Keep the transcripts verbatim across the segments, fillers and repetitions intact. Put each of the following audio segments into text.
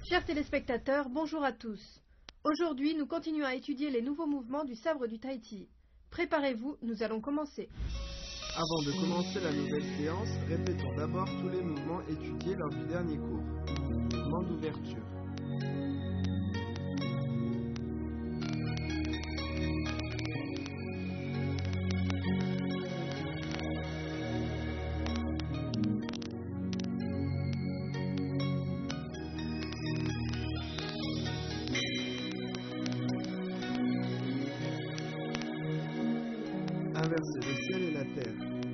Chers téléspectateurs, bonjour à tous. Aujourd'hui, nous continuons à étudier les nouveaux mouvements du sabre du Tahiti. Préparez-vous, nous allons commencer. Avant de commencer la nouvelle séance, répétons d'abord tous les mouvements étudiés lors du dernier cours. Mouvement d'ouverture. Inverser le ciel et la terre.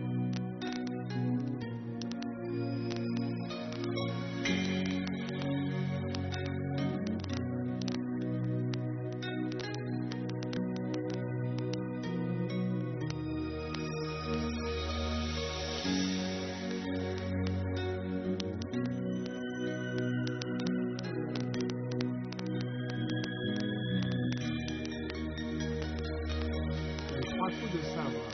Les trois coups de sabre.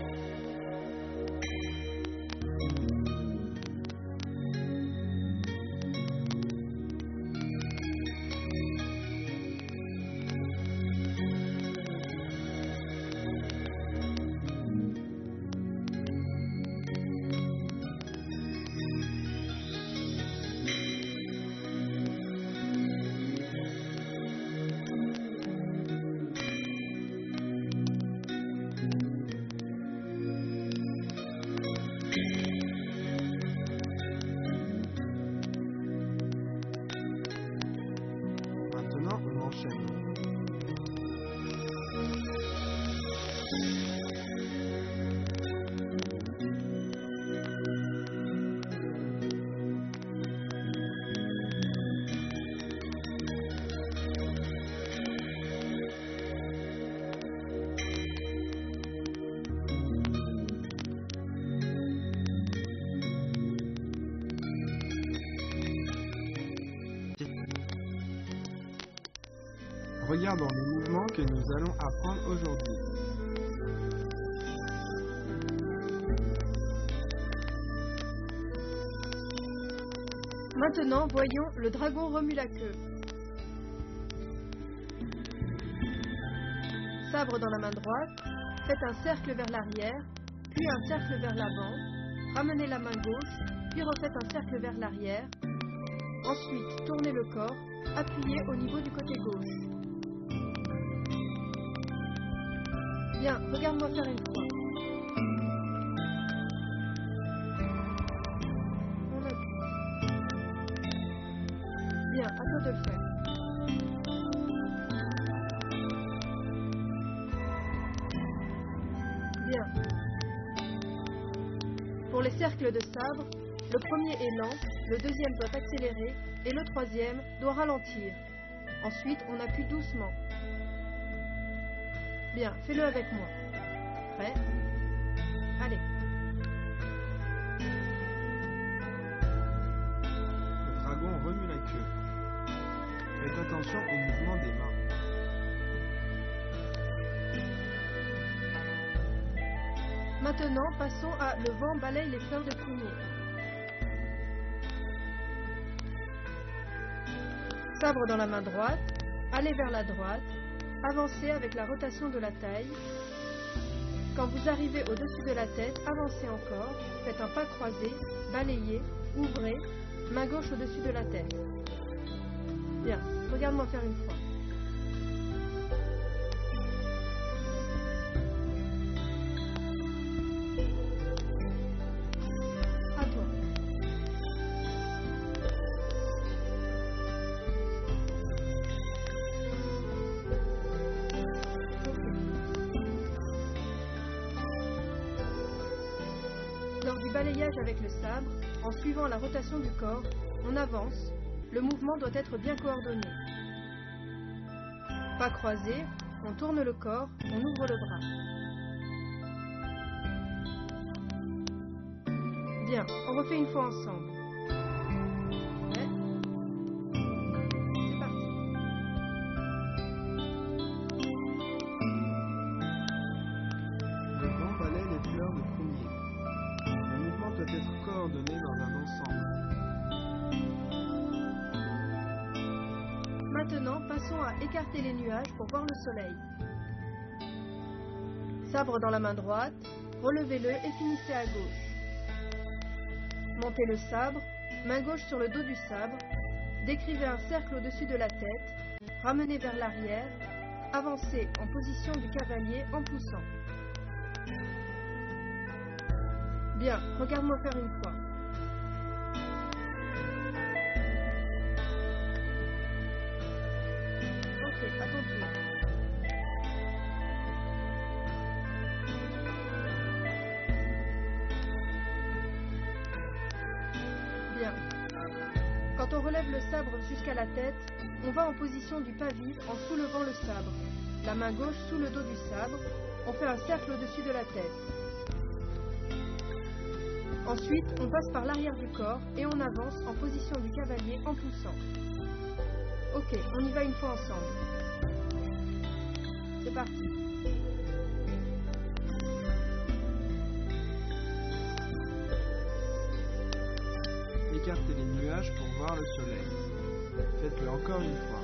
Maintenant, on enchaîne. Regardons les mouvements que nous allons apprendre aujourd'hui. Maintenant, voyons le dragon remue la queue. Sabre dans la main droite, faites un cercle vers l'arrière, puis un cercle vers l'avant, ramenez la main gauche, puis refaites un cercle vers l'arrière. Ensuite, tournez le corps, appuyez au niveau du côté gauche. Bien, regarde-moi faire une fois. On appuie. Bien, à toi de le faire. Bien. Pour les cercles de sabre, le premier est lent, le deuxième doit accélérer et le troisième doit ralentir. Ensuite, on appuie doucement. Bien, fais-le avec moi. Prêt? Allez. Le dragon remue la queue. Faites attention au mouvement des mains. Maintenant, passons à le vent balaye les fleurs de prunier. Sabre dans la main droite, allez vers la droite, avancez avec la rotation de la taille. Quand vous arrivez au-dessus de la tête, avancez encore, faites un pas croisé, balayez, ouvrez, main gauche au-dessus de la tête. Bien, regarde-moi faire une fois. À toi. Lors du balayage avec le sabre, en suivant la rotation du corps, on avance, le mouvement doit être bien coordonné. Pas croisé, on tourne le corps, on ouvre le bras. Bien, on refait une fois ensemble. Prêt? C'est parti. Le vent balaye les fleurs de prunier. Le mouvement doit être coordonné dans un ensemble. Maintenant, passons à écarter les nuages pour voir le soleil. Sabre dans la main droite, relevez-le et finissez à gauche. Montez le sabre, main gauche sur le dos du sabre, décrivez un cercle au-dessus de la tête, ramenez vers l'arrière, avancez en position du cavalier en poussant. Bien, regarde-moi faire une fois. Ok, à ton tour. Bien. Quand on relève le sabre jusqu'à la tête, on va en position du pas vif en soulevant le sabre. La main gauche sous le dos du sabre, on fait un cercle au-dessus de la tête. Ensuite, on passe par l'arrière du corps et on avance en position du cavalier en poussant. Ok, on y va une fois ensemble. C'est parti. Écartez les nuages pour voir le soleil. Faites-le encore une fois.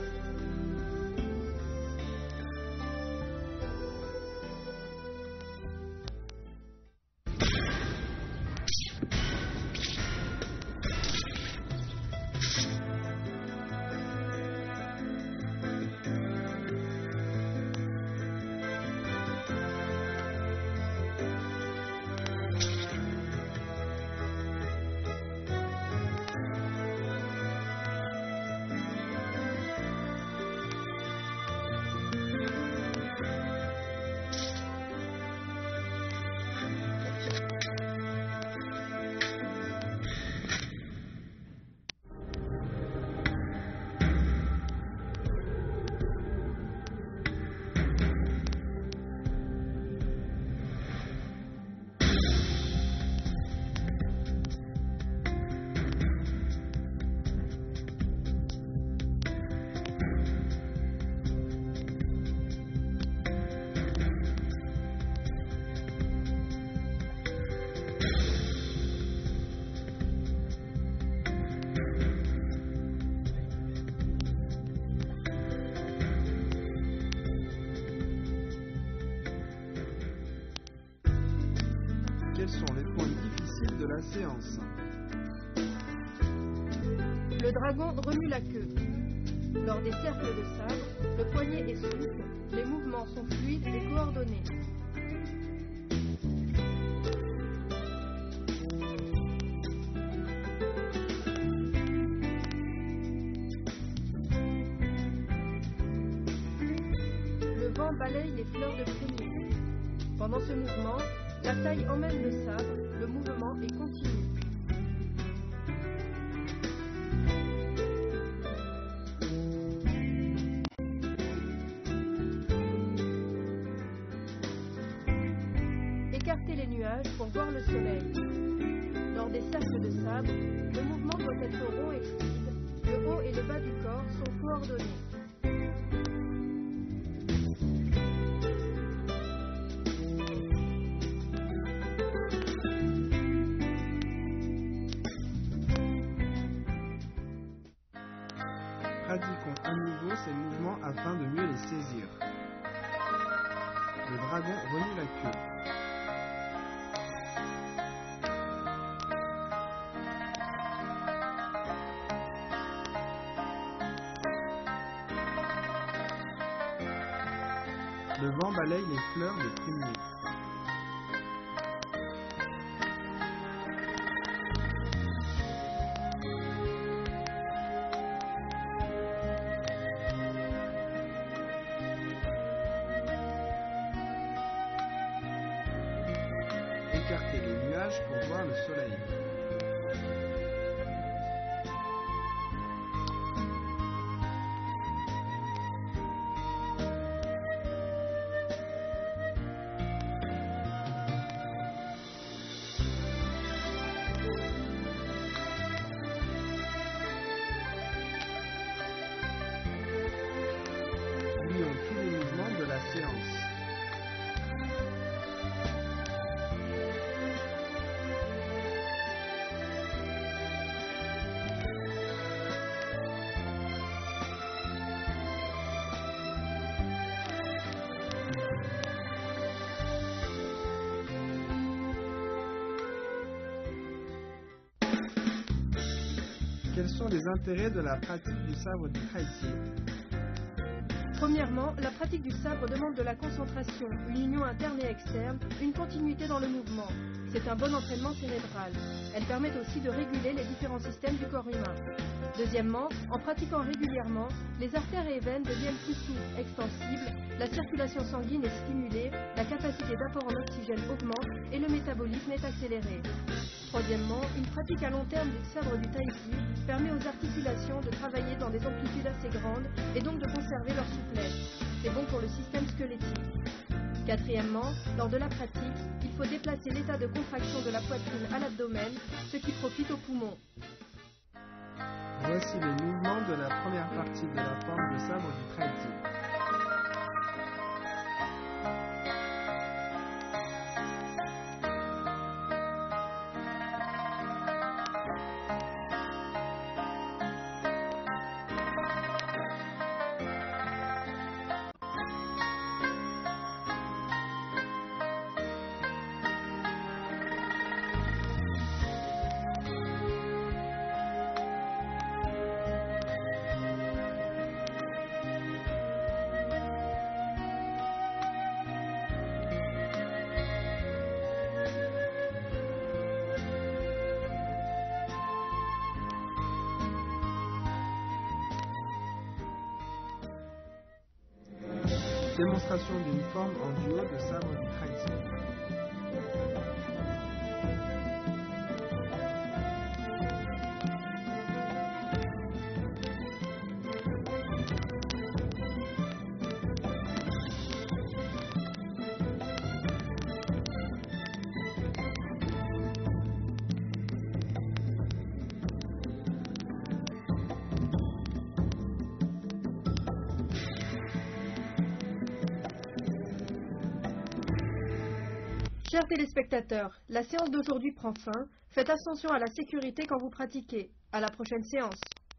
Quels sont les points difficiles de la séance? Le dragon remue la queue. Lors des cercles de sabre, le poignet est souple, les mouvements sont fluides et coordonnés. Le vent balaye les fleurs de prunier. Pendant ce mouvement, la taille emmène le sabre, le mouvement est continu. Écartez les nuages pour voir le soleil. Lors des cercles de sabre, le mouvement doit être rond et fluide. Le haut et le bas du corps sont coordonnés. Pratiquons à nouveau ces mouvements afin de mieux les saisir. Le dragon remue la queue. Le vent balaye les fleurs des pruniers. Écartez les nuages pour voir le soleil. Oublions tous les mouvements de la séance. Quels sont les intérêts de la pratique du sabre du Tai Chi? Premièrement, la pratique du sabre demande de la concentration, une union interne et externe, une continuité dans le mouvement. C'est un bon entraînement cérébral. Elle permet aussi de réguler les différents systèmes du corps humain. Deuxièmement, en pratiquant régulièrement, les artères et veines deviennent plus souples, extensibles, la circulation sanguine est stimulée, la capacité d'apport en oxygène augmente et le métabolisme est accéléré. Troisièmement, une pratique à long terme du sabre du Tai Chi permet aux articulations de travailler dans des amplitudes assez grandes et donc de conserver leur souplesse. C'est bon pour le système squelettique. Quatrièmement, lors de la pratique, il faut déplacer l'état de contraction de la poitrine à l'abdomen, ce qui profite aux poumons. Voici les mouvements de la première partie de la forme de sabre du Tai Chi. Démonstration d'une forme en duo de sabre du Tai Chi. Chers téléspectateurs, la séance d'aujourd'hui prend fin. Faites attention à la sécurité quand vous pratiquez. À la prochaine séance.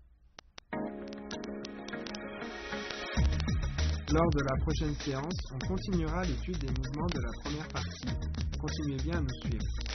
Lors de la prochaine séance, on continuera l'étude des mouvements de la première partie. Continuez bien à nous suivre.